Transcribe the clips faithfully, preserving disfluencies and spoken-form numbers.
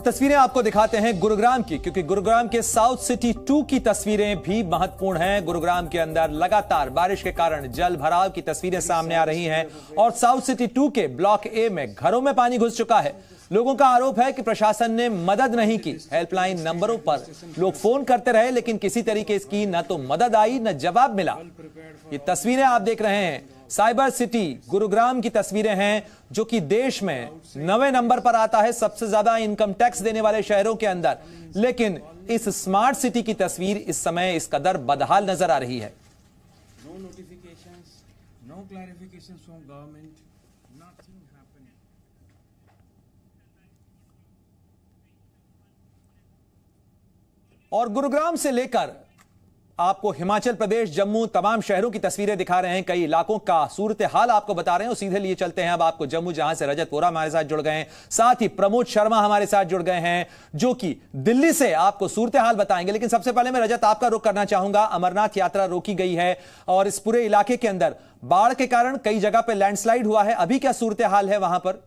तस्वीरें आपको दिखाते हैं गुरुग्राम की, क्योंकि गुरुग्राम के साउथ सिटी टू की तस्वीरें भी महत्वपूर्ण हैं। गुरुग्राम के अंदर लगातार बारिश के कारण जल भराव की तस्वीरें सामने आ रही हैं और साउथ सिटी टू के ब्लॉक ए में घरों में पानी घुस चुका है। लोगों का आरोप है कि प्रशासन ने मदद नहीं की। हेल्पलाइन नंबरों पर लोग फोन करते रहे, लेकिन किसी तरीके की न तो मदद आई न जवाब मिला। ये तस्वीरें आप देख रहे हैं साइबर सिटी गुरुग्राम की तस्वीरें हैं, जो कि देश में नवे नंबर पर आता है सबसे ज्यादा इनकम टैक्स देने वाले शहरों के अंदर। लेकिन इस स्मार्ट सिटी की तस्वीर इस समय इस कदर बदहाल नजर आ रही है। No notifications, no clarifications from government, nothing happening. और गुरुग्राम से लेकर आपको हिमाचल प्रदेश, जम्मू, तमाम शहरों की तस्वीरें दिखा रहे हैं। कई इलाकों का सूरत हाल आपको बता रहे हैं और सीधे लिए चलते हैं अब आपको जम्मू, जहां से रजत वोरा हमारे साथ जुड़ गए हैं, साथ ही प्रमोद शर्मा हमारे साथ जुड़ गए हैं, जो कि दिल्ली से आपको सूरत हाल बताएंगे। लेकिन सबसे पहले मैं रजत आपका रुख करना चाहूंगा। अमरनाथ यात्रा रोकी गई है और इस पूरे इलाके के अंदर बाढ़ के कारण कई जगह पर लैंडस्लाइड हुआ है। अभी क्या सूरत हाल है वहां पर?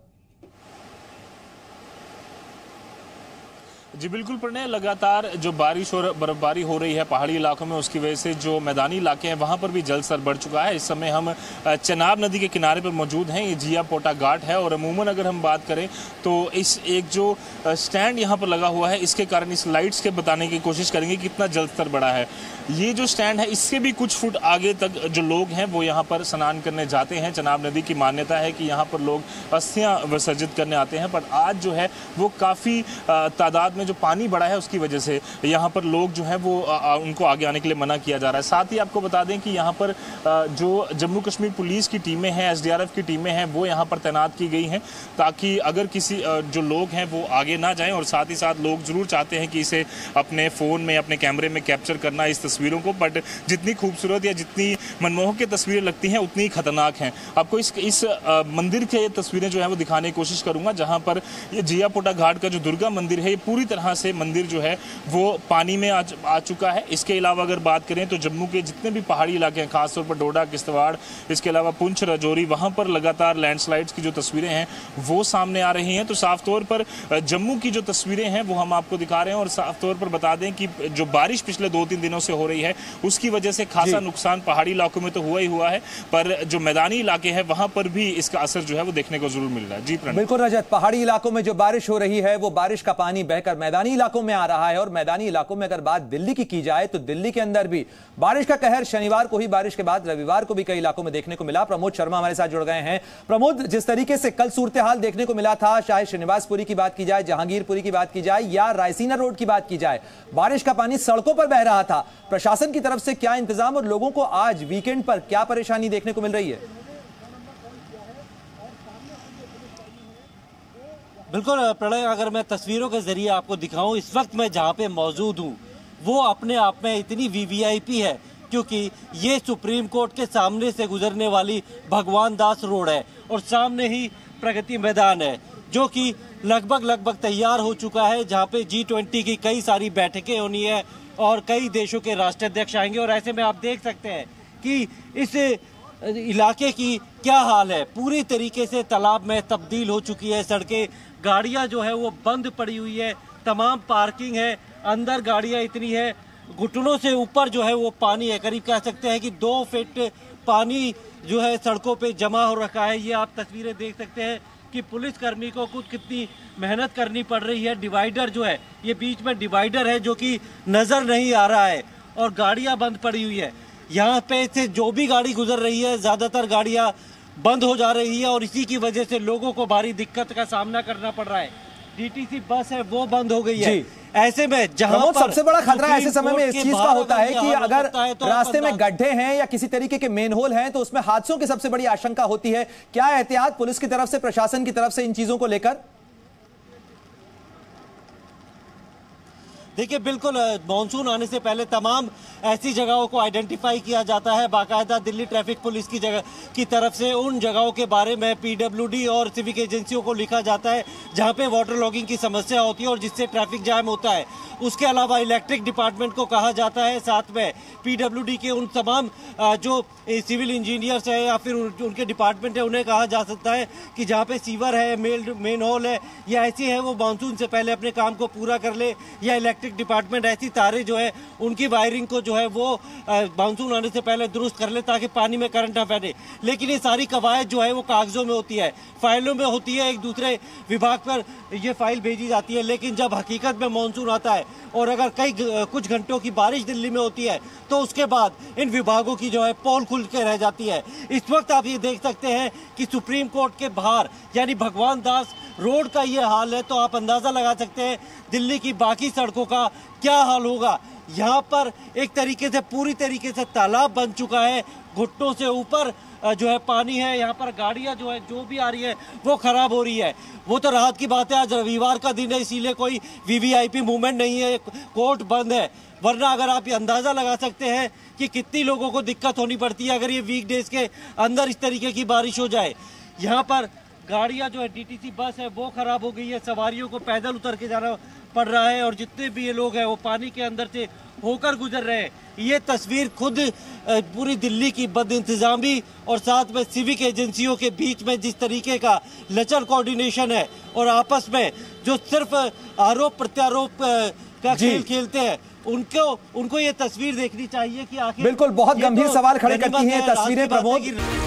जी बिल्कुल प्रणय, लगातार जो बारिश और बर्फबारी हो रही है पहाड़ी इलाकों में, उसकी वजह से जो मैदानी इलाके हैं वहां पर भी जल स्तर बढ़ चुका है। इस समय हम चनाब नदी के किनारे पर मौजूद हैं। ये जिया पोटा घाट है और अमूमन अगर हम बात करें तो इस एक जो स्टैंड यहाँ पर लगा हुआ है, इसके कारण इस लाइट्स के बताने की कोशिश करेंगे कितना जल स्तर बढ़ा है। ये जो स्टैंड है इससे भी कुछ फुट आगे तक जो लोग हैं वो यहाँ पर स्नान करने जाते हैं। चनाब नदी की मान्यता है कि यहाँ पर लोग अस्थियाँ विसर्जित करने आते हैं, पर आज जो है वो काफ़ी तादाद में जो पानी बढ़ा है उसकी वजह से यहाँ पर लोग जो है वो आ, उनको आगे आने के लिए मना किया जा रहा है। साथ ही आपको बता दें कि यहाँ पर आ, जो जम्मू कश्मीर पुलिस की टीमें हैं, एसडीआरएफ की टीमें हैं, वो यहाँ पर तैनात की गई हैं ताकि अगर किसी आ, जो लोग हैं वो आगे ना जाएं। और साथ ही साथ लोग जरूर चाहते हैं कि इसे अपने फ़ोन में, अपने कैमरे में कैप्चर करना इस तस्वीरों को, बट जितनी खूबसूरत या जितनी मनमोहक की तस्वीरें लगती हैं उतनी खतरनाक हैं। आपको इस इस आ, मंदिर के तस्वीरें जो है वो दिखाने की कोशिश करूँगा, जहाँ पर ये जिया पोटा घाट का जो दुर्गा मंदिर है, ये पूरी तरह से मंदिर जो है वो पानी में आ, आ चुका है। इसके अलावा अगर बात करें तो जम्मू के जितने भी पहाड़ी इलाके हैं, खासतौर पर डोडा, किश्तवाड़, इसके अलावा पुंछ, राजौरी, वहां पर लगातार लैंडस्लाइड्स की जो तस्वीरें हैं वो सामने आ रही हैं। तो साफ तौर पर जम्मू की जो तस्वीरें हैं वो हम आपको दिखा रहे हैं और साफ तौर पर बता दें कि जो बारिश पिछले दो तीन दिनों से हो रही है उसकी वजह से खासा नुकसान पहाड़ी इलाकों में तो हुआ ही हुआ है, पर जो मैदानी इलाके हैं वहां पर भी इसका असर जो है वो देखने को जरूर मिल रहा है। जी प्रणय। बिल्कुल रजत, पहाड़ी इलाकों में जो बारिश हो रही है वो बारिश का पानी बहकर मैदानी इलाकों में आ रहा है। और मैदानी इलाकों में अगर बात दिल्ली की की जाए तो दिल्ली के अंदर भी बारिश का कहर शनिवार को ही, बारिश के बाद रविवार को भी कई इलाकों में देखने को मिला। प्रमोद शर्मा हमारे साथ जुड़ गए हैं। प्रमोद, जिस तरीके से कल सूरत हाल देखने को मिला था, चाहे श्रीनिवासपुरी की बात की जाए, जहांगीरपुरी की बात की जाए या रायसीना रोड की बात की जाए, बारिश का पानी सड़कों पर बह रहा था। प्रशासन की तरफ से क्या इंतजाम और लोगों को आज वीकेंड पर क्या परेशानी देखने को मिल रही है? बिल्कुल प्रणय, अगर मैं तस्वीरों के जरिए आपको दिखाऊं, इस वक्त मैं जहां पे मौजूद हूं वो अपने आप में इतनी वीवीआईपी है क्योंकि ये सुप्रीम कोर्ट के सामने से गुजरने वाली भगवान दास रोड है और सामने ही प्रगति मैदान है जो कि लगभग लगभग तैयार हो चुका है, जहाँ पे जी ट्वेंटी की कई सारी बैठकें होनी है और कई देशों के राष्ट्राध्यक्ष आएंगे। और ऐसे में आप देख सकते हैं कि इस इलाके की क्या हाल है, पूरी तरीके से तालाब में तब्दील हो चुकी है। सड़कें, गाड़ियां जो है वो बंद पड़ी हुई है, तमाम पार्किंग है, अंदर गाड़ियां इतनी है, घुटनों से ऊपर जो है वो पानी है। करीब कह सकते हैं कि दो फीट पानी जो है सड़कों पे जमा हो रखा है। ये आप तस्वीरें देख सकते हैं कि पुलिसकर्मी को कुछ कितनी मेहनत करनी पड़ रही है। डिवाइडर जो है, ये बीच में डिवाइडर है जो कि नज़र नहीं आ रहा है और गाड़ियाँ बंद पड़ी हुई है। यहाँ पे से जो भी गाड़ी गुजर रही है, ज़्यादातर गाड़ियाँ बंद हो जा रही है और इसी की वजह से लोगों को भारी दिक्कत का सामना करना पड़ रहा है। डीटीसी बस है वो बंद हो गई है। ऐसे में जहां पर सबसे बड़ा खतरा ऐसे समय में इस चीज का होता है कि अगर रास्ते में गड्ढे हैं या किसी तरीके के मेन होल हैं तो उसमें हादसों की सबसे बड़ी आशंका होती है। क्या एहतियात पुलिस की तरफ से, प्रशासन की तरफ से इन चीजों को लेकर? देखिए बिल्कुल मॉनसून आने से पहले तमाम ऐसी जगहों को आइडेंटिफाई किया जाता है बाकायदा दिल्ली ट्रैफिक पुलिस की जगह की तरफ से। उन जगहों के बारे में पीडब्ल्यूडी और सिविक एजेंसियों को लिखा जाता है जहां पे वाटर लॉगिंग की समस्या होती है और जिससे ट्रैफिक जैम होता है। उसके अलावा इलेक्ट्रिक डिपार्टमेंट को कहा जाता है, साथ में पीडब्ल्यूडी के उन तमाम जो सिविल इंजीनियर्स है या फिर उनके डिपार्टमेंट है उन्हें कहा जा सकता है कि जहाँ पे सीवर है, मेल मेन होल है या ऐसी है वो मानसून से पहले अपने काम को पूरा कर ले, या इलेक्ट्रिक डिपार्टमेंट ऐसी तारें जो है उनकी वायरिंग को जो है वो मानसून आने से पहले दुरुस्त कर ले ताकि पानी में करंट ना फैले। लेकिन ये सारी कवायद जो है वो कागजों में होती है, फाइलों में होती है, एक दूसरे विभाग पर ये फाइल भेजी जाती है। लेकिन जब हकीकत में मानसून आता है और अगर कई कुछ घंटों की बारिश दिल्ली में होती है तो उसके बाद इन विभागों की जो है पोल खुल के रह जाती है। इस वक्त आप ये देख सकते हैं कि सुप्रीम कोर्ट के बाहर यानी भगवान दास रोड का ये हाल है, तो आप अंदाजा लगा सकते हैं दिल्ली की बाकी सड़कों का क्या हाल होगा। यहाँ पर एक तरीके से पूरी तरीके से तालाब बन चुका है, घुटनों से ऊपर जो है पानी है। यहाँ पर गाड़ियाँ जो है जो भी आ रही है वो खराब हो रही है। वो तो राहत की बात है, आज रविवार का दिन है इसीलिए कोई वीवीआईपी मूवमेंट नहीं है, कोर्ट बंद है। वरना अगर आप ये अंदाजा लगा सकते हैं कि कितनी लोगों को दिक्कत होनी पड़ती है अगर ये वीकडेज के अंदर इस तरीके की बारिश हो जाए। यहाँ पर गाड़ियाँ जो है डीटीसी बस है वो खराब हो गई है, सवारियों को पैदल उतर के जाना पड़ रहा है और जितने भी ये लोग हैं वो पानी के अंदर से होकर गुजर रहे हैं। ये तस्वीर खुद पूरी दिल्ली की बद इंतजामी और साथ में सिविक एजेंसियों के बीच में जिस तरीके का लचर कोऑर्डिनेशन है और आपस में जो सिर्फ आरोप प्रत्यारोप का खेल खेलते हैं, उनको उनको ये तस्वीर देखनी चाहिए कि आखिर बिल्कुल बहुत गंभीर सवाल खड़े करती हैं तस्वीरें प्रमोद।